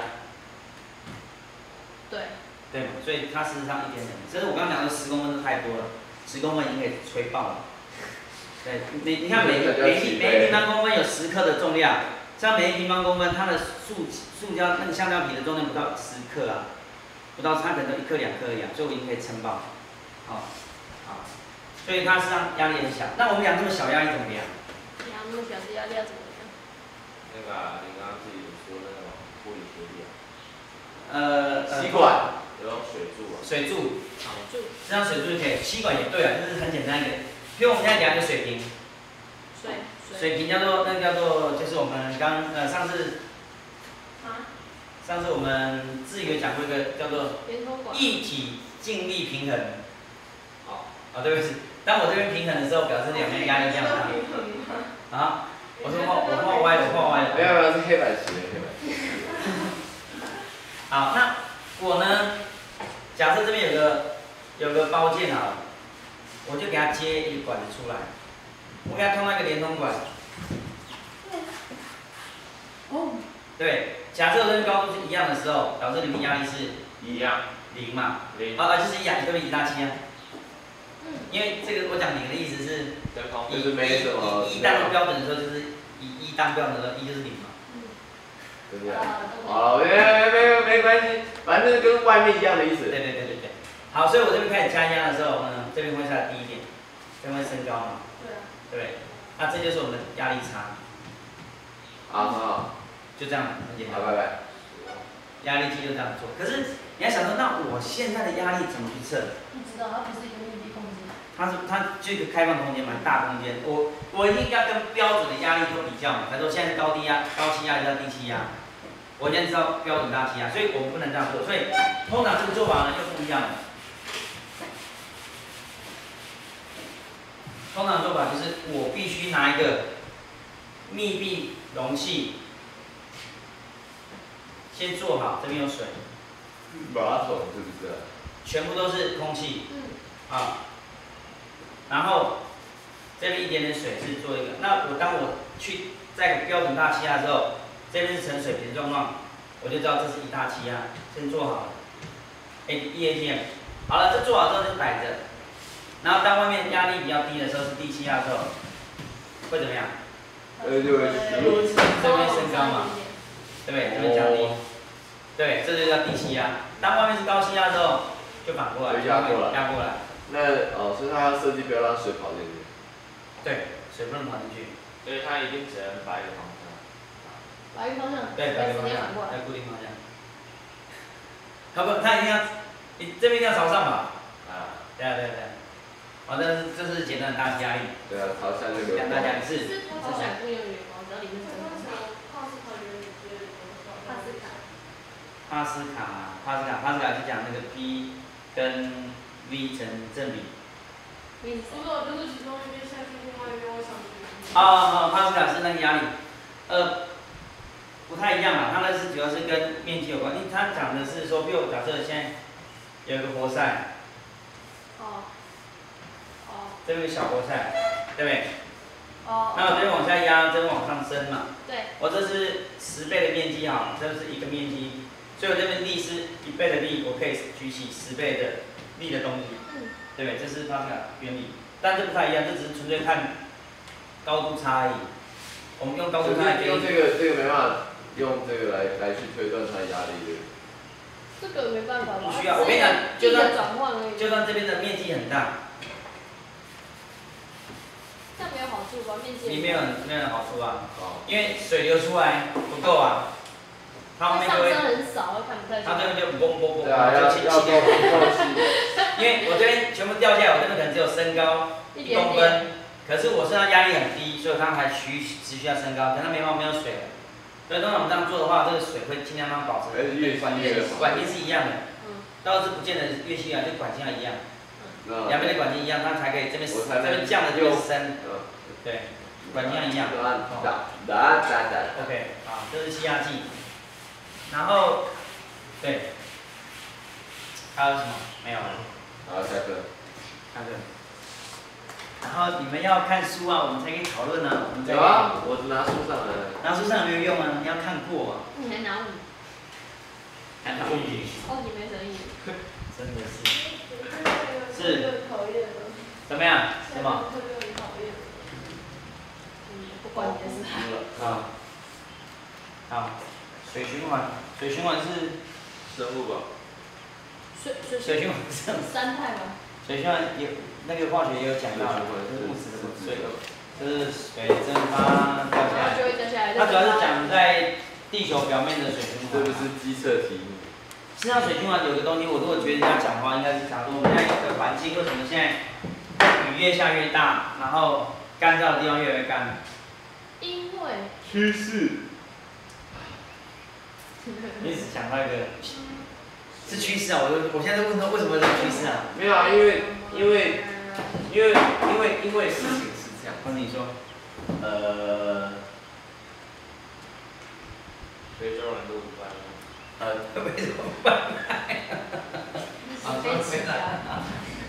对。 对嘛，所以它事实上一点点，所以我刚刚讲的十公分是太多了，十公分已经可以吹爆了。对，你你看每每一每一平方公分有十克的重量，像每一平方公分它的塑塑胶那个橡胶皮的重量不到十克啊。不到它可能一克两克一样，所以我已经可以撑爆，好，好，所以它实际上压力很小。那我们量这么小压力怎么量？ 量那么小的压力要怎么量？ 那个、啊、你刚刚自己说那种玻璃贴力啊。 呃， 吸管， 有水柱啊。 水柱。 水柱。 这样水柱就可以，吸管也对啊，就是很简单一个。比如我们现在量一个水瓶。 水。 水瓶叫做那个叫做就是我们刚呃上次。 啊？ 上次我们自己有讲过一个叫做液体静力平衡。哦，啊，对不起，当我这边平衡的时候，表示两边压力一样大。啊？我说画我画歪了，画歪了。 没有没有，是黑板写的黑板。 好，那有个包件好了，我就给它接一个管子出来，我给它通那个连通管。 哦。 对，假设这个高度是一样的时候，导致里面压力是一样， 零嘛， 零， 啊啊就是一样，对不对？一大七啊。 嗯。 因为这个我讲零的意思是， 就是没什么。 一当标准的时候就是以一当标准的时候，一就是零嘛。 对不对？好，没没没没关系，反正跟外面一样的意思。 对对对对对。好，所以我这边开始加压的时候呢，这边会下低一点，这边会升高嘛。 对啊。 对不对？那这就是我们的压力差。 啊哈。 就这样，很简单。 好，拜拜。 压力计就这样做，可是你要想说，那我现在的压力怎么去测？ 不知道，它不是一个密闭空间。 它是它就一个开放空间嘛，大空间。我我一定要跟标准的压力做比较嘛。他说现在是高低压、高气压还是低气压？我现在知道标准大气压，所以我们不能这样做。所以通常这个做法呢就不一样了。通常做法就是我必须拿一个密闭容器，先做好，这边有水， 马桶是不是？ 全部都是空气， 嗯。 啊，然后这边一点点水是做一个。那我当我去在标准大气压之后，这边是盛水平的状况，我就知道这是一大气压，先做好了。哎 ，E A T M， 好了，这做好之后就摆着。然后当外面压力比较低的时候是低气压的时候，会怎么样？ 呃，就会这边升高嘛，对不对？这边降低，对，这就叫低气压。当外面是高气压的时候，就反过来， 压过来， 压过来。 那哦，所以它要设计不要让水跑进去。 对，水不能跑进去。 所以它一定只能摆一个方向。 摆一个方向。 对，摆一个方向， 反过来。 要固定方向。它不，它一定要，你这边一定要朝上嘛。 啊。 对啊，对啊，对啊。好，这是这是简单的大气压力。 对啊，朝向那个。 讲大家一次。 是它是选不用原光，只要里面真的。 帕斯卡原理之类的。 帕斯卡。 帕斯卡，帕斯卡，帕斯卡就讲那个 P 跟 V 成正比。 不是，就是其中一边下去，另外一边会上去。 啊啊，帕斯卡是那个压力，呃，不太一样啊，它那是主要是跟面积有关。因为它讲的是说，比如假设现在有一个活塞。 哦。哦。 这边有小活塞，对不对？ 哦。 那我这边往下压，这边往上升嘛。 对。我这是十倍的面积哈，这是一个面积，所以我这边力是一倍的力，我可以举起十倍的力的东西， 嗯， 对不对？这是帕斯卡原理，但这不太一样，这只是纯粹看高度差而已。我们用高度差用这个这个没办法用这个来来去推断它的压力的。 这个没办法吧？ 不需要，我跟你讲，就算转换而已。 就算这边的面积很大。 这样没有好处吧？面积。 你没有没有好处啊，因为水流出来不够啊，它后面就会。 上升很少，会看不太出来。 它这边就嘣嘣嘣， 对啊，要要够够细。 因为我这边全部掉下来，我这边可能只有升高一公分，可是我身上压力很低，所以它还持续持续要升高，可能没办法没有水了。所以通常我们这样做的话，这个水会尽量让它保持。管管径是一样的，倒是不见得越细啊，就管径要一样。两边的管径一样，它才可以这边这边降的就升。对，管径要一样。 打打打打。 OK， 好，这是气压计。然后，对，还有什么？没有了。 好，下课。 下课。然后你们要看书啊，我们才可以讨论啊。我们有啊，我拿书上来。 拿书上没有用啊，你要看过啊。 你还拿五？ 还拿五？ 哦，你没生意。 真的是。 是。讨厌的。 怎么样？什么？ 特别很讨厌。 嗯，不关你的事。 好。好。水循环，水循环是生物吧？ 水水水循环是三态吧？ 水循环有那个化学也有讲到，就是物质的水，就是水蒸发掉下来。 就会掉下来。 它主要是讲在地球表面的水循环。 是不是机测题目？ 实际上水循环有个东西，我如果觉得人家讲话，应该是假如我们现在有个环境为什么现在雨越下越大，然后干燥的地方越来越干？ 因为趋势。 你只讲到一个是趋势啊，我我现在在问他为什么有趋势啊？ 没有啊，因为因为因为因为因为事情是这样。 那你说， 呃， 非洲人都不办呃，为什么不办？ 啊，飞起来。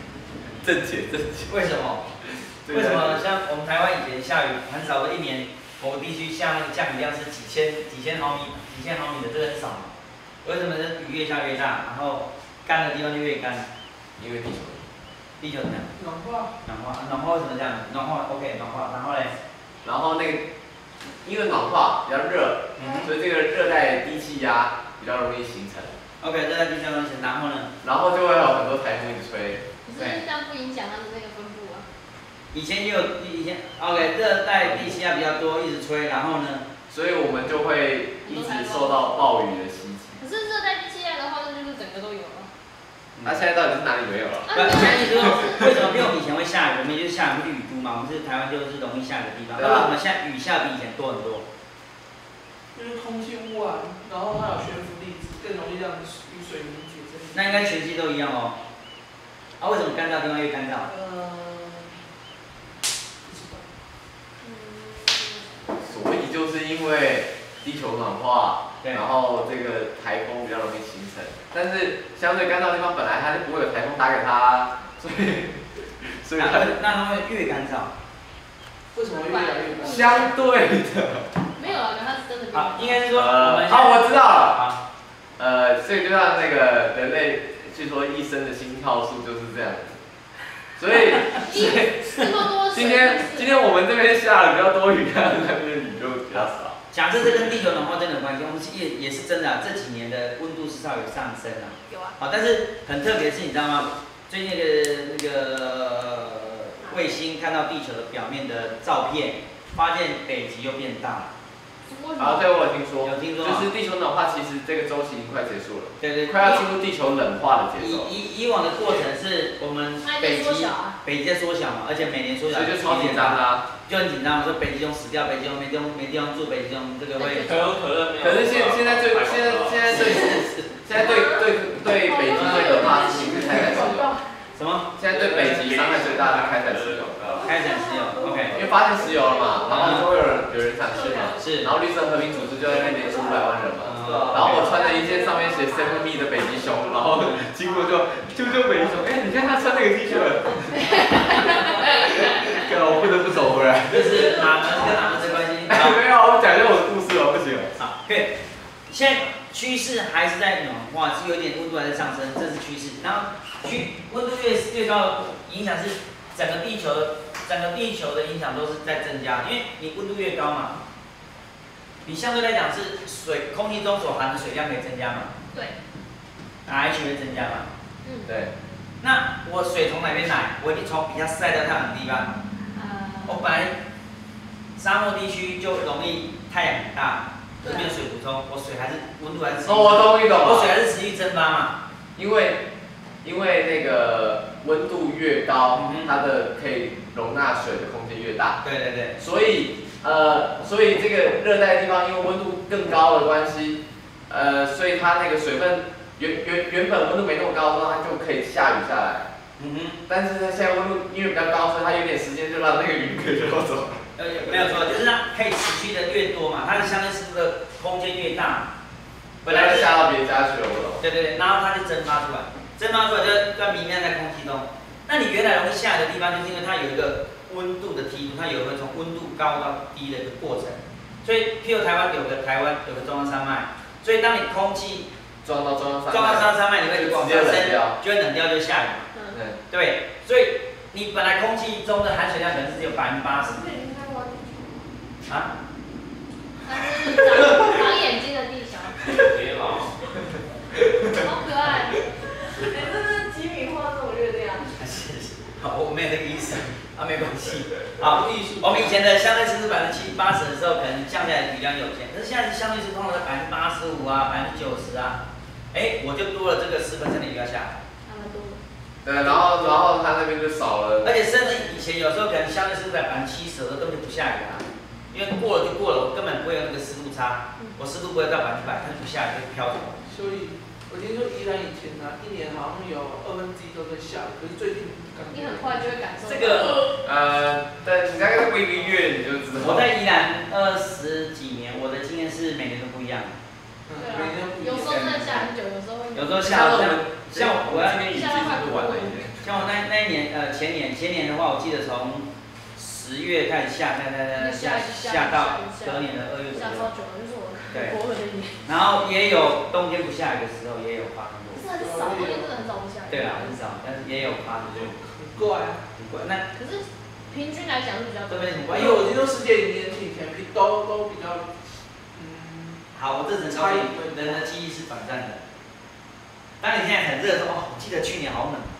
正解正解。 为什么？为什么像我们台湾以前下雨很少的一年，某个地区下那个降雨量是几千几千毫米、几千毫米的，这个很少嘛？为什么是雨越下越大，然后干的地方就越干？ 因为地球， 地球怎么样？ 暖化。 暖化，暖化为什么这样？暖化 OK， 暖化，然后嘞？ 然后那个因为暖化比较热， 嗯、 所以这个热带低气压比较容易形成。 OK， 热带低气压容易形成，然后呢？ 然后就会有很多台风一直吹。 可是这样不影响它的那个分布啊。 以前也有以前 OK， 热带低气压比较多，一直吹，然后呢？ 所以我们就会一直受到暴雨的袭击。 可是热带低气压的话，那就是整个都有了。 那、啊、现在到底是哪里没有了？ 不，现在你说为什么比我们以前会下雨？我们就是下雨是雨都嘛，我们是台湾就是容易下雨的地方。那为什么现在雨下比以前多很多？ 因为空气污染，然后它有悬浮粒子，更容易让雨水凝结。 那应该全世界都一样哦。啊，为什么干燥地方越干燥？ 呃， 所以就是因为地球暖化，然后这个台风比较容易形成。但是相对干燥的地方本来它就不会有台风打给它，所以所以它那它会越干燥。 为什么越来越干燥？ 相对的。 没有啊，它是真的。 好，应该是说我们。 好，我知道了。 好。 呃，所以就像那个人类，据说一生的心跳数就是这样子。所以，今天今天我们这边下了比较多雨，那边雨就比较少。 假设这跟地球暖化真的有关系，我们也也是真的啊，这几年的温度是稍有上升啊。 有啊。 好，但是很特别的是，你知道吗？最近的那个卫星看到地球的表面的照片，发现北极又变大了。 好，这个我有听说， 有听说， 就是地球暖化，其实这个周期已经快结束了， 对对， 快要进入地球冷化的节奏。 以以以往的过程是我们北极北极在缩小嘛，而且每年缩小， 所以就超紧张啦， 就很紧张，说北极熊死掉，北极熊没地方没地方住，北极熊这个会可口可乐没有。 可是现现在最现在现在最现在对对对北极最可怕的事情是开采石油。 什么？ 现在对北极伤害最大的开采石油。 开采石油 ，OK。 因为发现石油了嘛，然后就会有人有人想去嘛， 是。 然后绿色和平组织就在那边出五百万人嘛，然后我穿着一件上面写 Seven Me 的北极熊，然后经过就救救北极熊，哎，你看他穿那个 T 恤，我不得不走回来。 这是哪门跟哪门的关系？ 没有，我讲一下我的故事哦，不行。 好，对，现在趋势还是在暖化，是有点温度还在上升，这是趋势。然后趋温度越越高，影响是整个地球的整个地球的影响都是在增加，因为你温度越高嘛，你相对来讲是水空气中所含的水量可以增加嘛？ 对。 R H 会增加嘛？ 嗯。 对。 那我水从哪边来？我一定从比较晒到太阳的地方。 呃。 我本来沙漠地区就容易太阳很大，就没有水补充，我水还是温度还是。 哦，我懂你懂。 我水还是持续蒸发嘛。 因为因为那个温度越高，嗯、它的可以容纳水的空间越大。 对对对。 所以呃，所以这个热带地方因为温度更高的关系，呃，所以它那个水分原原原本温度没那么高的时候，它就可以下雨下来。嗯哼。但是它现在温度因为比较高，所以它有点时间就让那个云可以绕走。 呃，没有错，就是它可以持续的越多嘛，它的相对湿度的空间越大。 本来就下到别家去了，我懂。 对对对，然后它就蒸发出来，蒸发出来就要弥漫在空气中。那你原来容易下雨的地方，就是因为它有一个温度的梯度，它有一个从温度高到低的一个过程。所以，譬如台湾有个台湾有个中央山脉，所以当你空气撞到中央山脉， 撞到中央山脉，你会往上升，就会冷掉，就下雨嘛。 嗯。 对，所以你本来空气中的含水量可能是只有百分之八十。啊？ 它是长长眼睛的地球。 别老。 好可爱。 哎，这是吉米画这种月亮。 是是，好，我没有这个意思，啊，没关系。好，我们以前的相对湿度百分之七八十的时候，可能降下来的雨量有限，可是现在是相对湿度在百分之八十五啊，百分之九十啊，哎，我就多了这个十分之的雨要下。 那么多。 对，然后然后它那边就少了。 而且甚至以前有时候可能相对湿度在百分之七十，我都根本就不下雨啊。因为过了就过了，我根本不会有那个湿度差，嗯、我湿度不会到百分之百，它就不下雨，就飘走。 所以，我听说宜兰以前呢、啊，一年好像有二分之一都在下雨，可是最近感觉。 你很快就会感受到。 这个呃，对，你大概过一个月你就知道。 我在宜兰二十几年，我的经验是每年都不一样。 对啊，有时候在下很久，有时候会。 有时候下像像我今年雨季是不是晚了一点？ 像我那那一年，呃，前年前年的话，我记得从十月开始下，下下下下下到隔年的二月左右。 下超久了，就是我国文的一年。 然后也有冬天不下雨的时候，也有发生过。 是很少，冬天真的很少不下雨。 对啦，很少，但是也有发生过。 很怪啊。 很怪。那可是平均来讲是比较多。 这边很怪， 因为我听说世界零年以前都都比较，嗯， 好，我这只能告诉你，人的记忆是短暂的。当你现在很热的时候，哦，我记得去年好冷。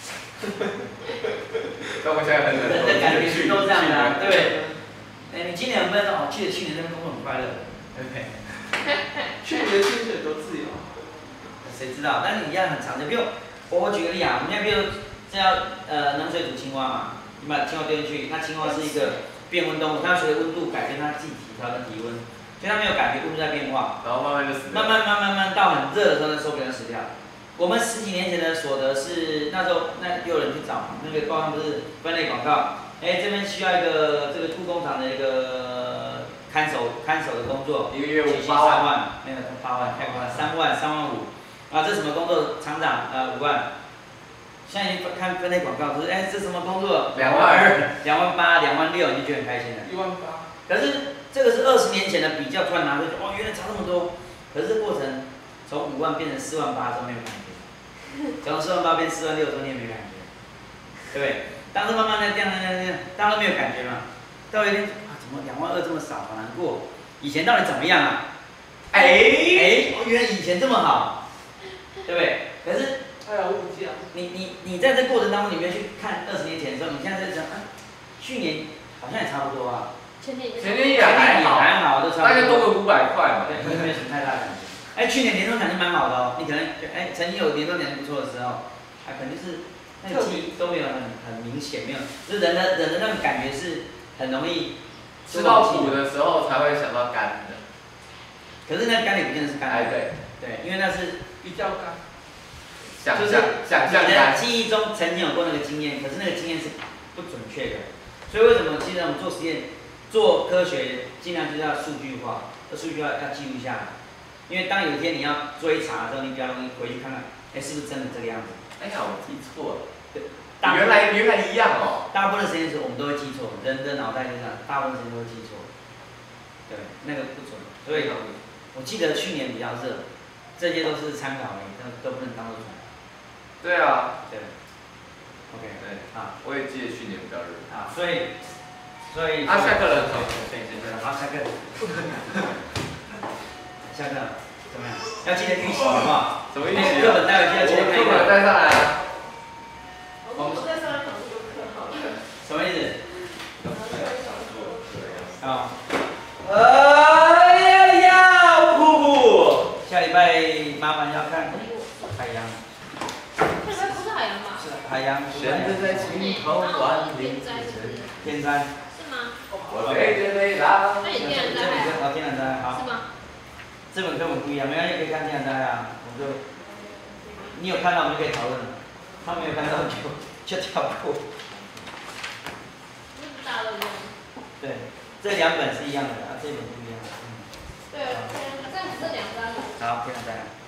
但我现在很冷。 人的感觉是都这样的、啊，对不对？哎，你今年有没有说哦？记得去年那边工作很快乐，对不对？ 去年的薪水多自由。 谁知道？但是你一样很常见。比如我我举个例啊，我们现在比如这要呃冷水煮青蛙嘛，你把青蛙丢进去，那青蛙是一个变温动物，它随着温度改变它自己体调跟体温，所以它没有感觉温度在变化， 然后慢慢就死掉。 慢慢慢慢慢到很热的时候，受不了死掉。我们十几年前的所得是那时候那有人去找那个报上不是分类广告，哎、欸、这边需要一个这个布工厂的一个看守看守的工作， 一个月起薪三万，没有八万太高了，三万三万五，啊这什么工作？厂长呃五万，现在你看分类广告不是哎、欸、这什么工作？ 两万二， 两万八，两万六，你就觉得很开心了。 一万八。 可是这个是二十年前的比较，突然拿出去，哦原来差这么多，可是这过程从五万变成四万八的时候没有感觉。从四万八变四万六的时候你也没感觉，对不对？当时慢慢的这样这样这样，大家都没有感觉嘛。到有一天啊，怎么两万二这么少，好难过。以前到底怎么样啊？哎哎，原来以前这么好，对不对？可是还有物价。 你你你在这过程当中，你没有去看二十年前的时候，你现在在想，啊，去年好像也差不多啊。 前年也前年也还好， 还好，都差不多。 大概多个五百块嘛。 对，没有什么太大感觉。哎，去年年终奖是蛮好的哦，你可能哎曾经有年终奖不错的时候，啊，可能就是那个记忆都没有很很明显，没有，就是人的人的那种感觉是很容易吃到苦的时候才会想到甘的。 可是那甘也不见得是甘的。 哎对。 对，因为那是比较甘。 想象想象甘。 你的记忆中曾经有过那个经验，可是那个经验是不准确的，所以为什么其实我们做实验、做科学，尽量就是要数据化，这数据化要记录下来。因为当有一天你要追查的时候，你比较容易回去看看，哎，是不是真的这个样子？ 哎呀，我记错了。 对， 原来原来一样哦。 大部分的实验室我们都会记错，人的脑袋就这样，大部分时间都会记错。对，那个不准。所以，我记得去年比较热，这些都是参考而已，都都不能当做准。 对啊。 对。OK。 对。 啊， 我也记得去年比较热。 啊，所以，所以。 啊，下课了。 对对对，好，下课。下课怎么样？要记得预习好不好？ 什么预习？ 课本带回去要记得看一课本带上来啊。 我们再上一堂这个课好了。 什么意思？啊。 哎呀呀，我苦苦。 下礼拜麻烦要看海洋。 这个不是海洋吧？ 是海洋。 悬着在青头万里之上。 天山。 是吗？ 我背着背囊。 那你天然灾害？ 好，天然灾害好。 是吗？ 这本课本不一样，没关系，可以看天然灾害啊。我们就，你有看到我们就可以讨论了，他没有看到就就跳过。 不是大的一样。 对，这两本是一样的，啊，这本不一样。嗯。 对，这样这两张。 好，天然灾害。